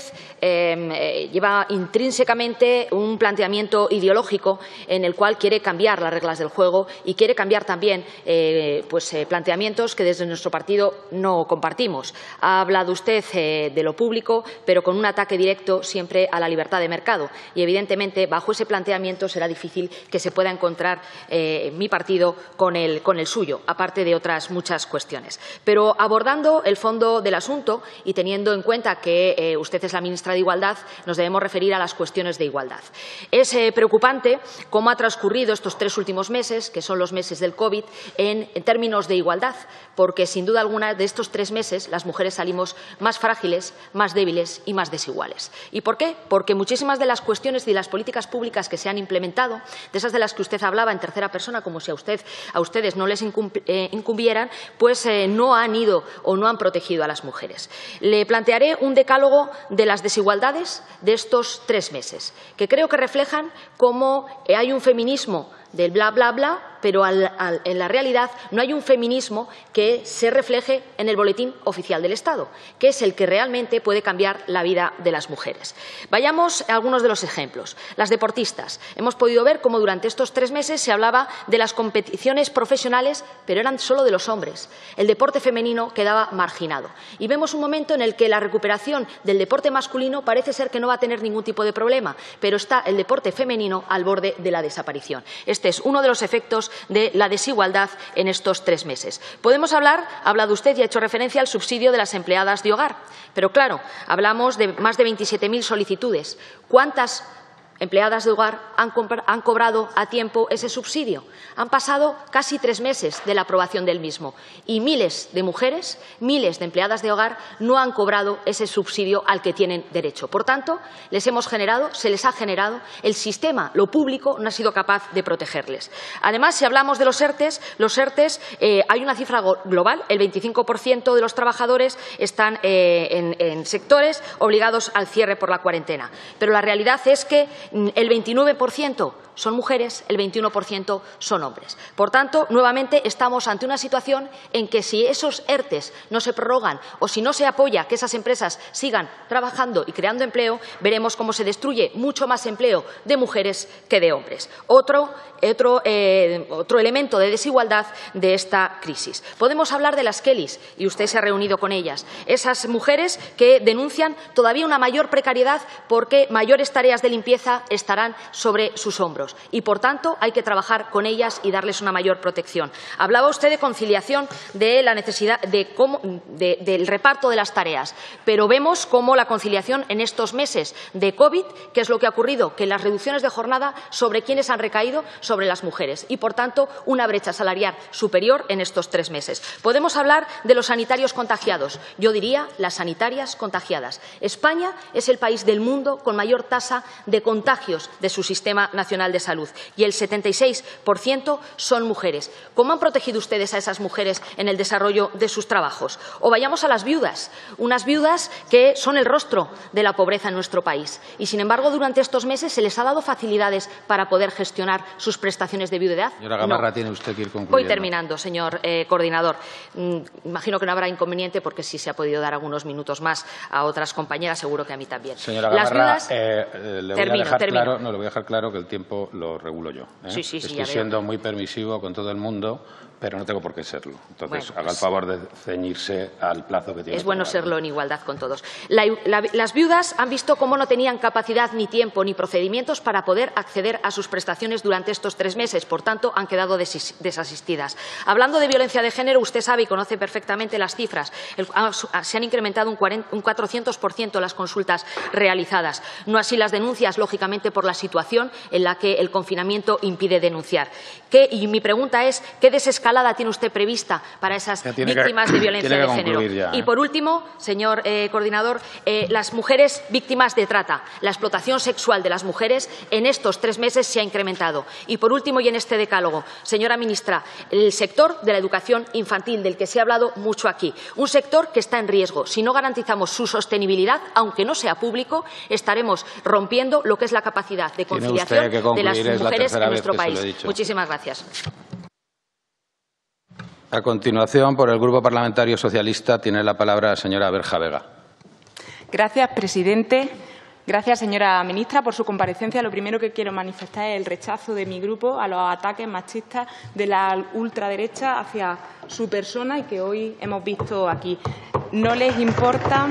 eh, lleva intrínsecamente un planteamiento ideológico en el cual quiere cambiar las reglas del juego y quiere cambiar también eh, pues, eh, planteamientos que desde nuestro partido no compartimos. Ha hablado usted eh, de lo público, pero con un ataque directo siempre a la libertad de mercado. Y, evidentemente, bajo ese planteamiento será difícil que se pueda encontrar eh, mi partido con el, con el suyo, aparte de otras muchas cuestiones. Pero abordando el fondo del asunto y teniendo Teniendo en cuenta que eh, usted es la ministra de Igualdad, nos debemos referir a las cuestiones de igualdad. Es eh, preocupante cómo ha transcurrido estos tres últimos meses, que son los meses del COVID, en, en términos de igualdad, porque sin duda alguna de estos tres meses las mujeres salimos más frágiles, más débiles y más desiguales. ¿Y por qué? Porque muchísimas de las cuestiones y las políticas públicas que se han implementado, de esas de las que usted hablaba en tercera persona, como si a, usted, a ustedes no les eh, incumbieran, pues eh, no han ido o no han protegido a las mujeres. Le plantearé un decálogo de las desigualdades de estos tres meses, que creo que reflejan cómo hay un feminismo del bla, bla, bla, pero al, al, en la realidad no hay un feminismo que se refleje en el Boletín Oficial del Estado, que es el que realmente puede cambiar la vida de las mujeres. Vayamos a algunos de los ejemplos. Las deportistas. Hemos podido ver cómo durante estos tres meses se hablaba de las competiciones profesionales, pero eran solo de los hombres. El deporte femenino quedaba marginado. Y vemos un momento en el que la recuperación del deporte masculino parece ser que no va a tener ningún tipo de problema, pero está el deporte femenino al borde de la desaparición. Este es uno de los efectos de la desigualdad en estos tres meses. Podemos hablar, ha hablado usted y ha hecho referencia al subsidio de las empleadas de hogar, pero claro, hablamos de más de veintisiete mil solicitudes. ¿Cuántas empleadas de hogar han, han cobrado a tiempo ese subsidio? Han pasado casi tres meses de la aprobación del mismo y miles de mujeres, miles de empleadas de hogar no han cobrado ese subsidio al que tienen derecho. Por tanto, les hemos generado, se les ha generado, el sistema, lo público, no ha sido capaz de protegerles. Además, si hablamos de los ERTES, los ERTES, eh, hay una cifra global, el veinticinco por ciento de los trabajadores están eh, en, en sectores obligados al cierre por la cuarentena. Pero la realidad es que el veintinueve por ciento son mujeres, el veintiuno por ciento son hombres. Por tanto, nuevamente estamos ante una situación en que si esos ERTES no se prorrogan o si no se apoya que esas empresas sigan trabajando y creando empleo, veremos cómo se destruye mucho más empleo de mujeres que de hombres. Otro, otro, eh, otro elemento de desigualdad de esta crisis. Podemos hablar de las Kellys, y usted se ha reunido con ellas. Esas mujeres que denuncian todavía una mayor precariedad porque mayores tareas de limpieza estarán sobre sus hombros. Y, por tanto, hay que trabajar con ellas y darles una mayor protección. Hablaba usted de conciliación, de la necesidad de cómo, de, del reparto de las tareas, pero vemos cómo la conciliación en estos meses de COVID, ¿qué es lo que ha ocurrido? Que las reducciones de jornada, ¿sobre quiénes han recaído? Sobre las mujeres y, por tanto, una brecha salarial superior en estos tres meses. Podemos hablar de los sanitarios contagiados. Yo diría las sanitarias contagiadas. España es el país del mundo con mayor tasa de contagios de su Sistema Nacional de Salud y el setenta y seis por ciento son mujeres. ¿Cómo han protegido ustedes a esas mujeres en el desarrollo de sus trabajos? O vayamos a las viudas, unas viudas que son el rostro de la pobreza en nuestro país y, sin embargo, durante estos meses se les ha dado facilidades para poder gestionar sus prestaciones de viudedad. Señora Gamarra, no. Tiene usted que ir concluyendo. Voy terminando, señor eh, coordinador. Mm, imagino que no habrá inconveniente porque si se ha podido dar algunos minutos más a otras compañeras, seguro que a mí también. Señora Las Gamarra, viudas... eh, eh, le, termino, voy a dejar termino. claro, no, le voy a dejar claro que el tiempo lo regulo yo. ¿eh? Sí, sí, sí, Estoy ya veo. siendo muy permisivo con todo el mundo Pero no tengo por qué serlo. Entonces, Bueno, haga pues, el favor de ceñirse al plazo que tiene. Es bueno para serlo en igualdad con todos. La, la, las viudas han visto cómo no tenían capacidad, ni tiempo, ni procedimientos para poder acceder a sus prestaciones durante estos tres meses. Por tanto, han quedado des, desasistidas. Hablando de violencia de género, usted sabe y conoce perfectamente las cifras. El, se han incrementado un, cuarenta, un cuatrocientos por ciento las consultas realizadas. No así las denuncias, lógicamente, por la situación en la que el confinamiento impide denunciar. ¿Qué, y mi pregunta es, ¿qué desescalada tiene usted prevista para esas víctimas que, de violencia de género? Ya, ¿eh? Y por último, señor eh, coordinador, eh, las mujeres víctimas de trata. La explotación sexual de las mujeres en estos tres meses se ha incrementado. Y por último, y en este decálogo, señora ministra, el sector de la educación infantil, del que se ha hablado mucho aquí, un sector que está en riesgo. Si no garantizamos su sostenibilidad, aunque no sea público, estaremos rompiendo lo que es la capacidad de conciliación de las mujeres en nuestro país. Muchísimas gracias. A continuación, por el Grupo Parlamentario Socialista, tiene la palabra la señora Berja Vega. Gracias, presidente. Gracias, señora ministra, por su comparecencia. Lo primero que quiero manifestar es el rechazo de mi grupo a los ataques machistas de la ultraderecha hacia su persona y que hoy hemos visto aquí. No les importa,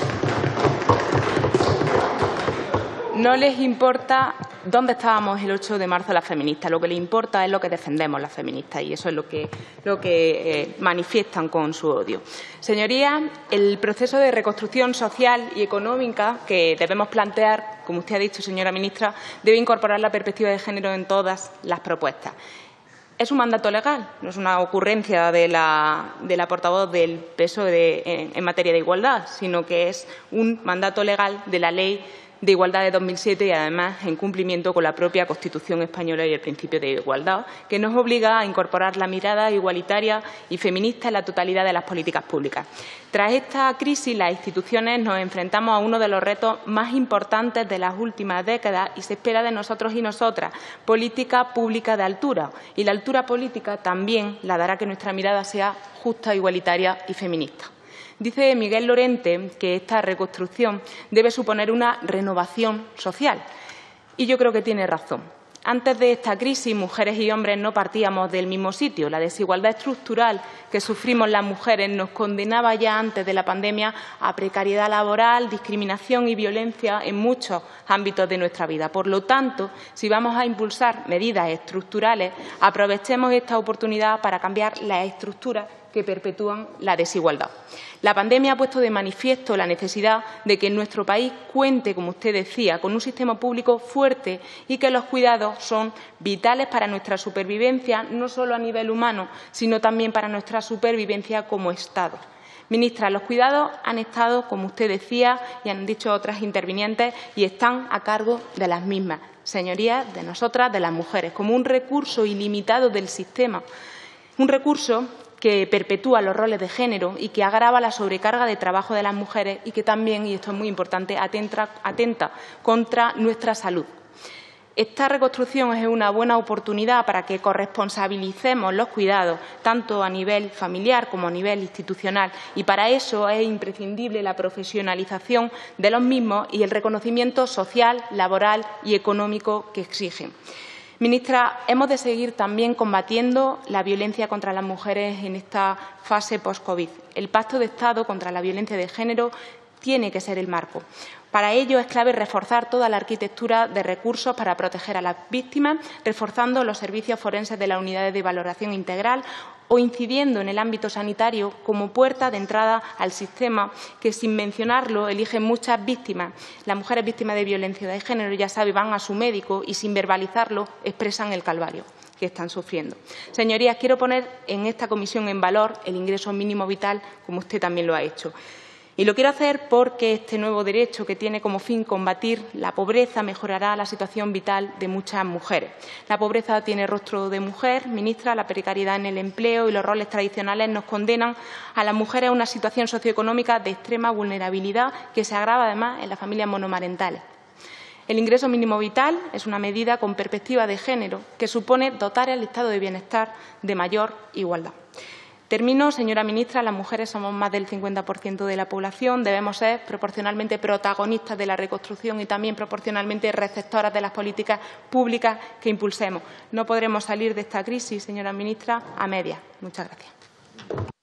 no les importa dónde estábamos el ocho de marzo las feministas. Lo que les importa es lo que defendemos las feministas y eso es lo que, lo que eh, manifiestan con su odio. Señorías, el proceso de reconstrucción social y económica que debemos plantear, como usted ha dicho, señora ministra, debe incorporar la perspectiva de género en todas las propuestas. Es un mandato legal, no es una ocurrencia de la, de la portavoz del P S O E de, en, en materia de igualdad, sino que es un mandato legal de la Ley de Igualdad de dos mil siete y, además, en cumplimiento con la propia Constitución española y el principio de igualdad, que nos obliga a incorporar la mirada igualitaria y feminista en la totalidad de las políticas públicas. Tras esta crisis, las instituciones nos enfrentamos a uno de los retos más importantes de las últimas décadas y se espera de nosotros y nosotras política pública de altura. Y la altura política también la dará que nuestra mirada sea justa, igualitaria y feminista. Dice Miguel Lorente que esta reconstrucción debe suponer una renovación social. Y yo creo que tiene razón. Antes de esta crisis, mujeres y hombres no partíamos del mismo sitio. La desigualdad estructural que sufrimos las mujeres nos condenaba ya antes de la pandemia a precariedad laboral, discriminación y violencia en muchos ámbitos de nuestra vida. Por lo tanto, si vamos a impulsar medidas estructurales, aprovechemos esta oportunidad para cambiar las estructuras que perpetúan la desigualdad. La pandemia ha puesto de manifiesto la necesidad de que nuestro país cuente, como usted decía, con un sistema público fuerte y que los cuidados son vitales para nuestra supervivencia, no solo a nivel humano, sino también para nuestra supervivencia como Estado. Ministra, los cuidados han estado, como usted decía, y han dicho otras intervinientes, y están a cargo de las mismas, señorías, de nosotras, de las mujeres, como un recurso ilimitado del sistema, un recurso que perpetúa los roles de género y que agrava la sobrecarga de trabajo de las mujeres y que también, y esto es muy importante, atenta, atenta contra nuestra salud. Esta reconstrucción es una buena oportunidad para que corresponsabilicemos los cuidados, tanto a nivel familiar como a nivel institucional, y para eso es imprescindible la profesionalización de los mismos y el reconocimiento social, laboral y económico que exigen. Ministra, hemos de seguir también combatiendo la violencia contra las mujeres en esta fase post-COVID. El Pacto de Estado contra la violencia de género tiene que ser el marco. Para ello es clave reforzar toda la arquitectura de recursos para proteger a las víctimas, reforzando los servicios forenses de las unidades de valoración integral o incidiendo en el ámbito sanitario como puerta de entrada al sistema que, sin mencionarlo, eligen muchas víctimas. Las mujeres víctimas de violencia de género, ya saben, van a su médico y, sin verbalizarlo, expresan el calvario que están sufriendo. Señorías, quiero poner en esta comisión en valor el ingreso mínimo vital, como usted también lo ha hecho. Y lo quiero hacer porque este nuevo derecho, que tiene como fin combatir la pobreza, mejorará la situación vital de muchas mujeres. La pobreza tiene rostro de mujer, ministra, la precariedad en el empleo y los roles tradicionales nos condenan a las mujeres a una situación socioeconómica de extrema vulnerabilidad que se agrava además en las familias monomarentales. El ingreso mínimo vital es una medida con perspectiva de género que supone dotar al estado de bienestar de mayor igualdad. Termino, señora ministra, las mujeres somos más del cincuenta por ciento de la población, debemos ser proporcionalmente protagonistas de la reconstrucción y también proporcionalmente receptoras de las políticas públicas que impulsemos. No podremos salir de esta crisis, señora ministra, a medias. Muchas gracias.